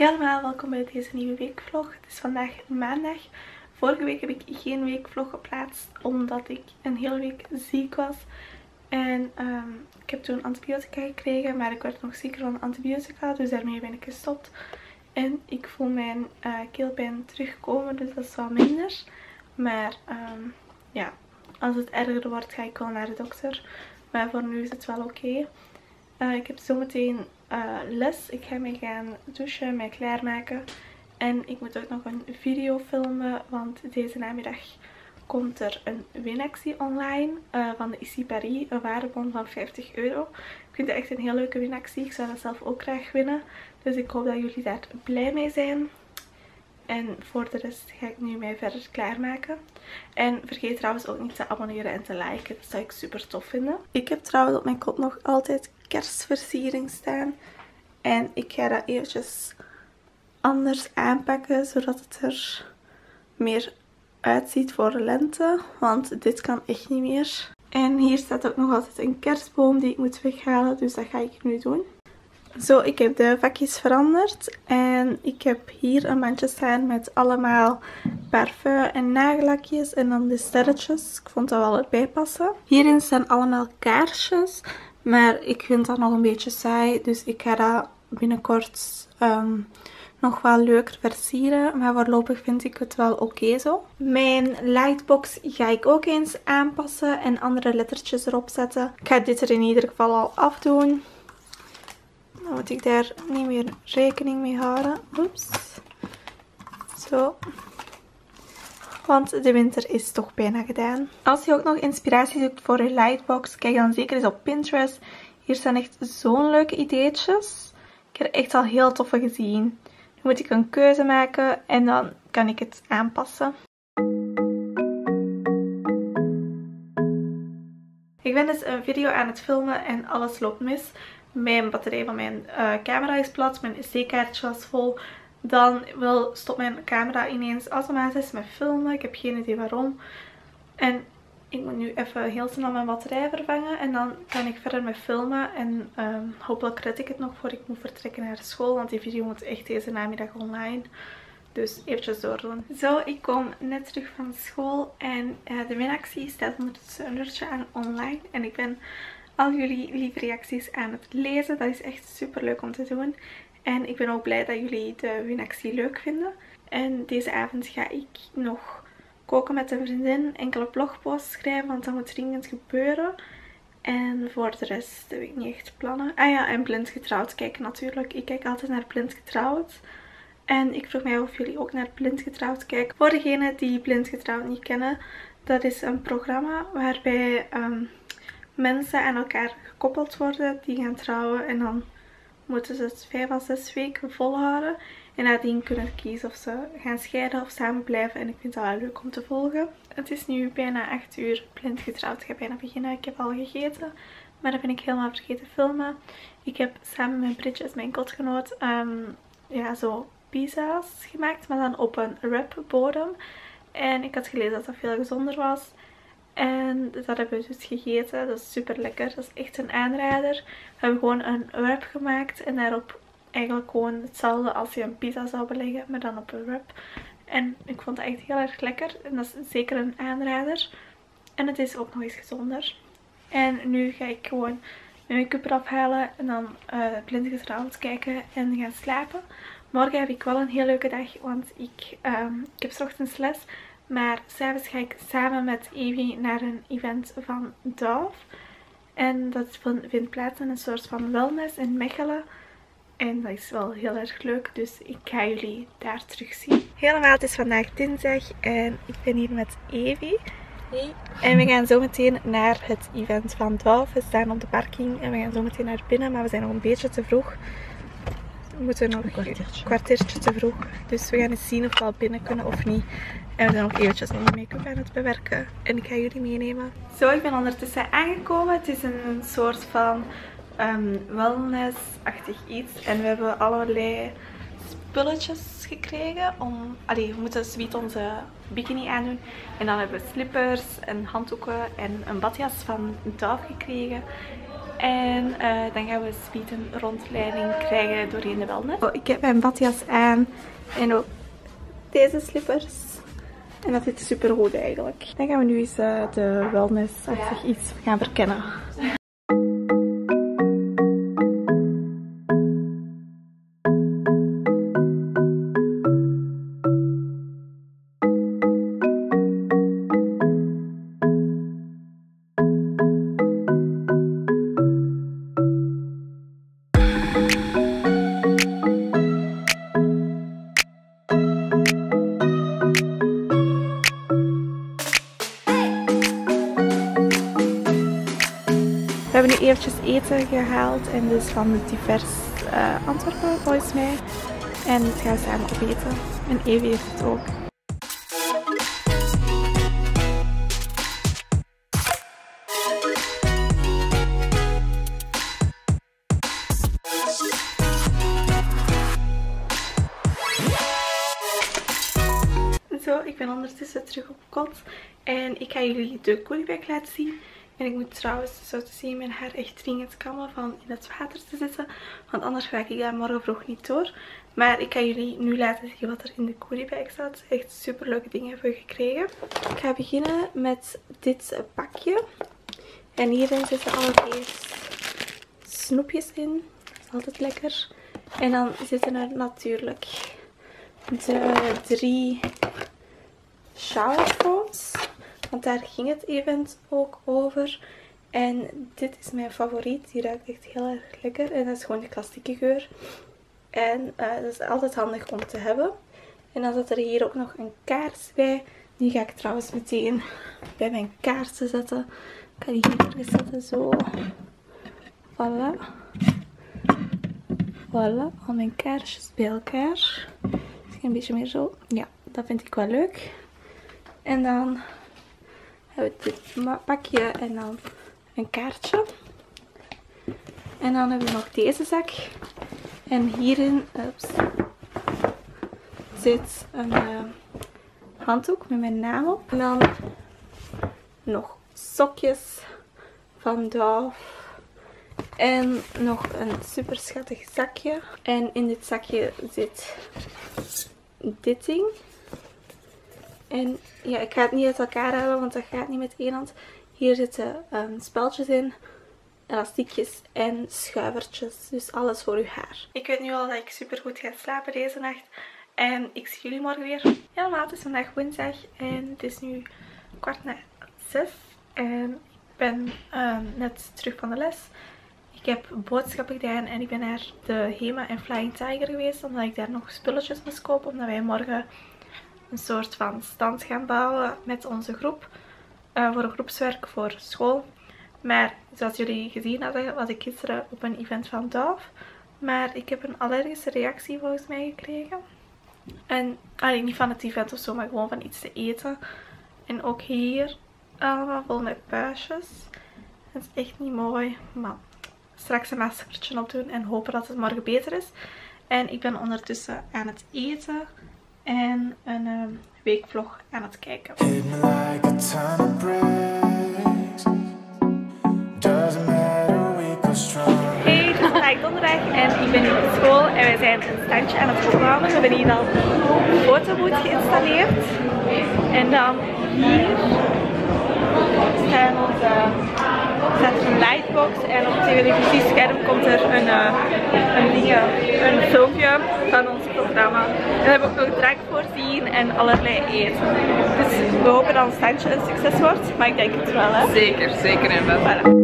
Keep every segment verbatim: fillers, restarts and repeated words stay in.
Hey allemaal, welkom bij deze nieuwe weekvlog. Het is vandaag maandag. Vorige week heb ik geen weekvlog geplaatst omdat ik een hele week ziek was. En um, ik heb toen antibiotica gekregen, maar ik werd nog zieker van antibiotica, dus daarmee ben ik gestopt. En ik voel mijn uh, keelpijn terugkomen, dus dat is wel minder. Maar um, ja, als het erger wordt ga ik wel naar de dokter. Maar voor nu is het wel oké. Okay. Uh, ik heb zometeen uh, les. Ik ga me gaan douchen, mij klaarmaken. En ik moet ook nog een video filmen, want deze namiddag komt er een winactie online uh, van de Ici Paris. Een waardebon van vijftig euro. Ik vind het echt een heel leuke winactie. Ik zou dat zelf ook graag winnen. Dus ik hoop dat jullie daar blij mee zijn. En voor de rest ga ik nu mij verder klaarmaken. En vergeet trouwens ook niet te abonneren en te liken. Dat zou ik super tof vinden. Ik heb trouwens op mijn kop nog altijd kerstversiering staan. En ik ga dat eventjes anders aanpakken. Zodat het er meer uitziet voor de lente. Want dit kan echt niet meer. En hier staat ook nog altijd een kerstboom die ik moet weghalen. Dus dat ga ik nu doen. Zo, ik heb de vakjes veranderd en ik heb hier een mandje staan met allemaal parfum en nagellakjes en dan de sterretjes. Ik vond dat wel erbij passen. Hierin staan allemaal kaarsjes, maar ik vind dat nog een beetje saai, dus ik ga dat binnenkort um, nog wel leuker versieren. Maar voorlopig vind ik het wel oké okay zo. Mijn lightbox ga ik ook eens aanpassen en andere lettertjes erop zetten. Ik ga dit er in ieder geval al afdoen. Dan moet ik daar niet meer rekening mee houden. Oeps. Zo. Want de winter is toch bijna gedaan. Als je ook nog inspiratie zoekt voor je lightbox, kijk dan zeker eens op Pinterest. Hier staan echt zo'n leuke ideetjes. Ik heb er echt al heel toffe gezien. Nu moet ik een keuze maken en dan kan ik het aanpassen. Ik ben dus een video aan het filmen en alles loopt mis. Mijn batterij van mijn uh, camera is plat, mijn S D-kaartje was vol. Dan wil, stopt mijn camera ineens automatisch met filmen. Ik heb geen idee waarom. En ik moet nu even heel snel mijn batterij vervangen. En dan kan ik verder met filmen. En um, hopelijk red ik het nog voor ik moet vertrekken naar school. Want die video moet echt deze namiddag online. Dus eventjes doordoen. Zo, ik kom net terug van school. En uh, de winactie staat ondertussen een uurtje aan online. En ik ben al jullie lieve reacties aan het lezen. Dat is echt super leuk om te doen. En ik ben ook blij dat jullie de winactie leuk vinden. En deze avond ga ik nog koken met een vriendin. Enkele blogposts schrijven, want dat moet dringend gebeuren. En voor de rest heb ik niet echt plannen. Ah ja, en Blind Getrouwd kijken natuurlijk. Ik kijk altijd naar Blind Getrouwd. En ik vroeg mij of jullie ook naar Blind Getrouwd kijken. Voor degenen die Blind Getrouwd niet kennen. Dat is een programma waarbij Um, mensen aan elkaar gekoppeld worden die gaan trouwen en dan moeten ze het vijf à zes weken volhouden. En nadien kunnen kiezen of ze gaan scheiden of samen blijven. En ik vind dat wel leuk om te volgen. Het is nu bijna acht uur. Blind Getrouwd. Ik ga bijna beginnen. Ik heb al gegeten. Maar dat ben ik helemaal vergeten filmen. Ik heb samen met Bridget, mijn kotgenoot, um, ja, zo pizza's gemaakt. Maar dan op een wrapbodem. En ik had gelezen dat dat veel gezonder was. En dat hebben we dus gegeten. Dat is super lekker. Dat is echt een aanrader. We hebben gewoon een wrap gemaakt. En daarop eigenlijk gewoon hetzelfde als je een pizza zou beleggen. Maar dan op een wrap. En ik vond het echt heel erg lekker. En dat is zeker een aanrader. En het is ook nog eens gezonder. En nu ga ik gewoon mijn make-up eraf halen. En dan uh, Blind Getrouwd kijken en gaan slapen. Morgen heb ik wel een heel leuke dag. Want ik, um, ik heb 's ochtends les. Maar s'avonds ga ik samen met Evie naar een event van Dove. En dat vindt plaats in een soort van wellness in Mechelen. En dat is wel heel erg leuk. Dus ik ga jullie daar terug zien. Helemaal, het is vandaag dinsdag. En ik ben hier met Evie. Hey. En we gaan zo meteen naar het event van Dove. We staan op de parking en we gaan zo meteen naar binnen. Maar we zijn nog een beetje te vroeg. We moeten nog een kwartiertje. een kwartiertje te vroeg. Dus we gaan eens zien of we al binnen kunnen of niet. En we zijn nog eventjes mijn make-up aan het bewerken. En ik ga jullie meenemen. Zo, ik ben ondertussen aangekomen. Het is een soort van um, wellness-achtig iets. En we hebben allerlei spulletjes gekregen. Om, allee, we moeten zoiets onze bikini aandoen. En dan hebben we slippers en handdoeken en een badjas van Dove gekregen. En uh, dan gaan we speed een rondleiding krijgen doorheen de wellness. Oh, ik heb mijn badjas aan en ook deze slippers. En dat zit super goed eigenlijk. Dan gaan we nu eens uh, de wellness-achtig iets gaan verkennen. We hebben nu eventjes eten gehaald en dus van divers uh, Antwerpen volgens mij. En we gaan samen opeten. En Evie heeft het ook. Zo, ik ben ondertussen terug op kot. En ik ga jullie de goodiebag laten zien. En ik moet trouwens, zo te zien, mijn haar echt dringend kammen van in het water te zitten. Want anders raak ik daar morgen vroeg niet door. Maar ik ga jullie nu laten zien wat er in de goodiebag staat. Echt super leuke dingen hebben we gekregen. Ik ga beginnen met dit pakje. En hierin zitten allereerst snoepjes in. Dat is altijd lekker. En dan zitten er natuurlijk de drie showerfoams. Want daar ging het event ook over. En dit is mijn favoriet. Die ruikt echt heel erg lekker. En dat is gewoon de klassieke geur. En uh, dat is altijd handig om te hebben. En dan zit er hier ook nog een kaars bij. Die ga ik trouwens meteen bij mijn kaarsen zetten. Ik ga die hier zetten. Zo. Voilà. Voilà. Al mijn kaarsjes bij elkaar. Misschien een beetje meer zo. Ja, dat vind ik wel leuk. En dan hebben we dit pakje en dan een kaartje. En dan hebben we nog deze zak. En hierin ups, zit een uh, handdoek met mijn naam op. En dan nog sokjes van Dove. En nog een super schattig zakje. En in dit zakje zit dit ding. En ja, ik ga het niet uit elkaar halen, want dat gaat niet met één hand. Hier zitten um, speltjes in, elastiekjes en schuivertjes. Dus alles voor uw haar. Ik weet nu al dat ik super goed ga slapen deze nacht. En ik zie jullie morgen weer. Helemaal, het is vandaag woensdag en het is nu kwart na zes. En ik ben um, net terug van de les. Ik heb boodschappen gedaan en ik ben naar de Hema en Flying Tiger geweest. Omdat ik daar nog spulletjes moest kopen. Omdat wij morgen een soort van stand gaan bouwen met onze groep. Uh, voor een groepswerk voor school. Maar zoals jullie gezien hadden, was ik gisteren op een event van Dove. Maar ik heb een allergische reactie volgens mij gekregen. En allee, niet van het event of zo, maar gewoon van iets te eten. En ook hier allemaal vol met puistjes. Dat is echt niet mooi. Maar straks een maskertje opdoen en hopen dat het morgen beter is. En ik ben ondertussen aan het eten. En een um, weekvlog aan het kijken. Hey, het is vandaag donderdag en ik ben nu op school en wij zijn een standje aan het opbouwen. We hebben hier al een fotoboot geïnstalleerd. En dan hier zijn onze, staat er een lightbox en op het televisiescherm komt er een, uh, een, ding, een filmpje van ons programma. En we hebben ook nog drank voorzien en allerlei eten. Dus we hopen dat ons standje een succes wordt, maar ik denk het wel, hè? Zeker, zeker en wel. Voilà.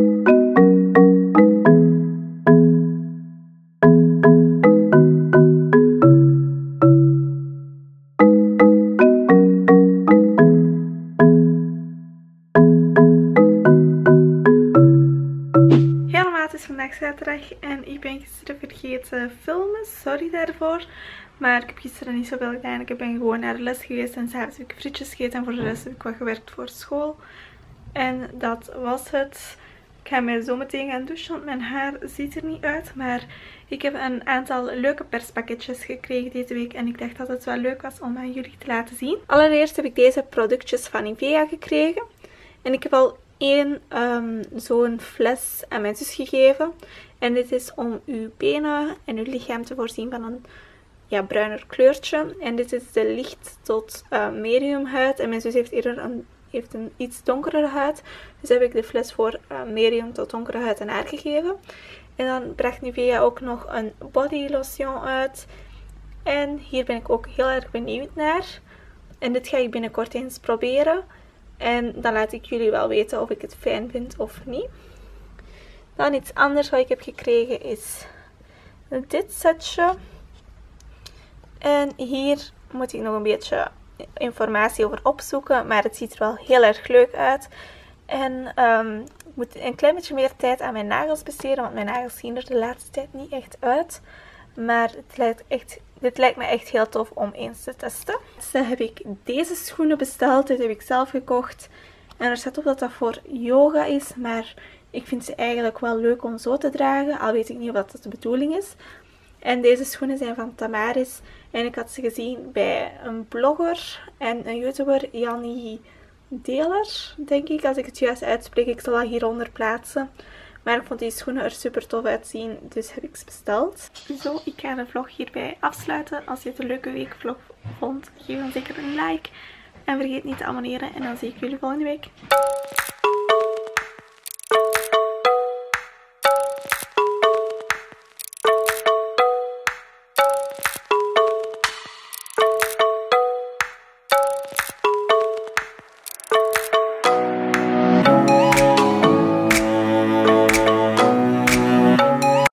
Zaterdag en ik ben gisteren vergeten filmen, sorry daarvoor. Maar ik heb gisteren niet zoveel gedaan. Ik ben gewoon naar de les geweest en s'avonds heb ik frietjes gegeten en voor de rest heb ik wat gewerkt voor school. En dat was het. Ik ga mij zo meteen gaan douchen, want mijn haar ziet er niet uit. Maar ik heb een aantal leuke perspakketjes gekregen deze week en ik dacht dat het wel leuk was om aan jullie te laten zien. Allereerst heb ik deze productjes van Nivea gekregen. En ik heb al één um, zo'n fles aan mijn zus gegeven. En dit is om uw benen en uw lichaam te voorzien van een ja, bruiner kleurtje. En dit is de licht tot uh, medium huid. En mijn zus heeft eerder een, heeft een iets donkere huid. Dus heb ik de fles voor uh, medium tot donkere huid aan haar gegeven. En dan bracht Nivea ook nog een body lotion uit. En hier ben ik ook heel erg benieuwd naar. En dit ga ik binnenkort eens proberen. En dan laat ik jullie wel weten of ik het fijn vind of niet. Dan iets anders wat ik heb gekregen is dit setje. En hier moet ik nog een beetje informatie over opzoeken. Maar het ziet er wel heel erg leuk uit. En um, ik moet een klein beetje meer tijd aan mijn nagels besteden. Want mijn nagels zien er de laatste tijd niet echt uit. Maar het lijkt echt, dit lijkt me echt heel tof om eens te testen. Dus dan heb ik deze schoenen besteld. Dit heb ik zelf gekocht. En er staat op dat dat voor yoga is. Maar ik vind ze eigenlijk wel leuk om zo te dragen. Al weet ik niet of dat de bedoeling is. En deze schoenen zijn van Tamaris. En ik had ze gezien bij een blogger en een YouTuber, Jannie Deler, denk ik. Als ik het juist uitspreek, ik zal dat hieronder plaatsen. Maar ik vond die schoenen er super tof uitzien, dus heb ik ze besteld. Zo, ik ga de vlog hierbij afsluiten. Als je het een leuke weekvlog vond, geef dan zeker een like. En vergeet niet te abonneren en dan zie ik jullie volgende week.